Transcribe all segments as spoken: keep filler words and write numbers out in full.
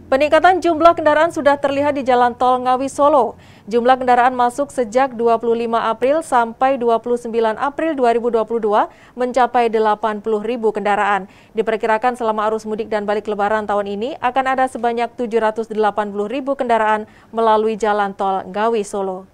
Peningkatan jumlah kendaraan sudah terlihat di Jalan Tol Ngawi Solo. Jumlah kendaraan masuk sejak dua puluh lima April sampai dua puluh sembilan April dua ribu dua puluh dua mencapai delapan puluh ribu kendaraan. Diperkirakan selama arus mudik dan balik lebaran tahun ini akan ada sebanyak tujuh ratus delapan puluh ribu kendaraan melalui Jalan Tol Ngawi Solo.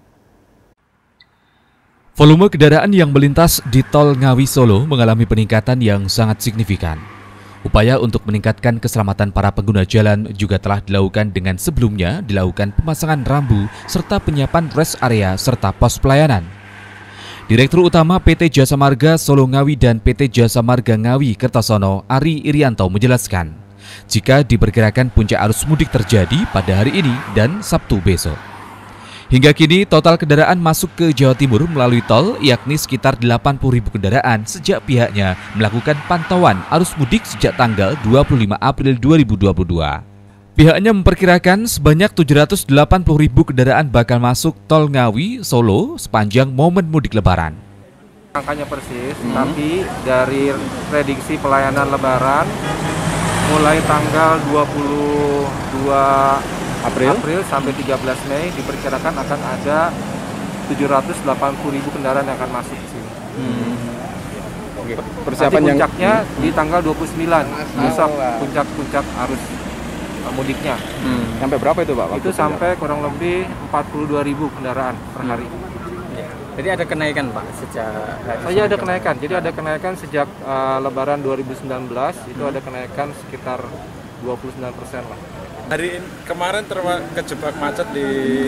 Volume kendaraan yang melintas di Tol Ngawi Solo mengalami peningkatan yang sangat signifikan. Upaya untuk meningkatkan keselamatan para pengguna jalan juga telah dilakukan dengan sebelumnya dilakukan pemasangan rambu serta penyiapan rest area serta pos pelayanan. Direktur Utama P T Jasa Marga Solo Ngawi dan P T Jasa Marga Ngawi Kertosono Ari Irianto menjelaskan, jika diperkirakan puncak arus mudik terjadi pada hari ini dan Sabtu besok. Hingga kini total kendaraan masuk ke Jawa Timur melalui tol yakni sekitar delapan puluh ribu kendaraan sejak pihaknya melakukan pantauan arus mudik sejak tanggal dua puluh lima April dua ribu dua puluh dua. Pihaknya memperkirakan sebanyak tujuh ratus delapan puluh ribu kendaraan bakal masuk tol Ngawi Solo sepanjang momen mudik lebaran. Angkanya persis, hmm. tapi dari prediksi pelayanan lebaran mulai tanggal dua puluh dua April. April sampai tiga belas Mei diperkirakan akan ada tujuh ratus delapan puluh ribu kendaraan yang akan masuk ke sini. Hmm. Oke. Persiapan Nanti puncaknya yang... di tanggal dua puluh sembilan besok puncak-puncak arus mudiknya. Hmm. Sampai berapa itu Pak? Itu sampai kurang lebih empat puluh dua ribu kendaraan per hari. Hmm. Jadi ada kenaikan Pak sejak hari Oh iya ada kenaikan. Jadi ada kenaikan sejak uh, Lebaran dua ribu sembilan belas itu hmm. ada kenaikan sekitar dua puluh sembilan persen lah. Hari kemarin terjebak macet di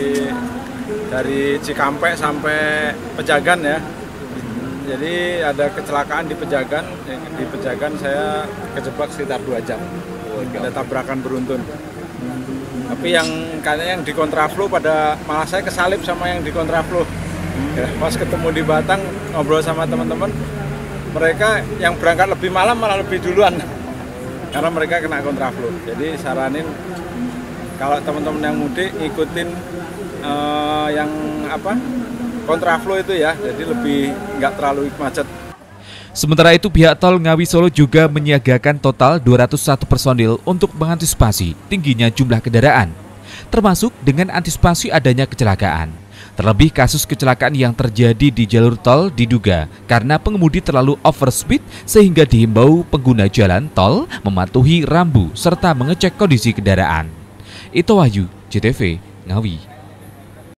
dari Cikampek sampai Pejagan ya. Jadi ada kecelakaan di Pejagan, di Pejagan saya kejebak sekitar dua jam. Ada tabrakan beruntun. Tapi yang kayaknya yang di kontraflow pada malah saya kesalip sama yang di kontraflow. Ya, pas ketemu di Batang ngobrol sama teman-teman, mereka yang berangkat lebih malam malah lebih duluan. Karena mereka kena kontraflow. Jadi saranin kalau teman-teman yang mudik ngikutin uh, yang apa kontraflow itu ya, jadi lebih nggak terlalu macet. Sementara itu pihak tol Ngawi Solo juga menyiagakan total dua ratus satu personil untuk mengantisipasi tingginya jumlah kendaraan, termasuk dengan antisipasi adanya kecelakaan. Terlebih kasus kecelakaan yang terjadi di jalur tol diduga karena pengemudi terlalu overspeed sehingga dihimbau pengguna jalan tol mematuhi rambu serta mengecek kondisi kendaraan. Ito Wahyu, J T V, Ngawi.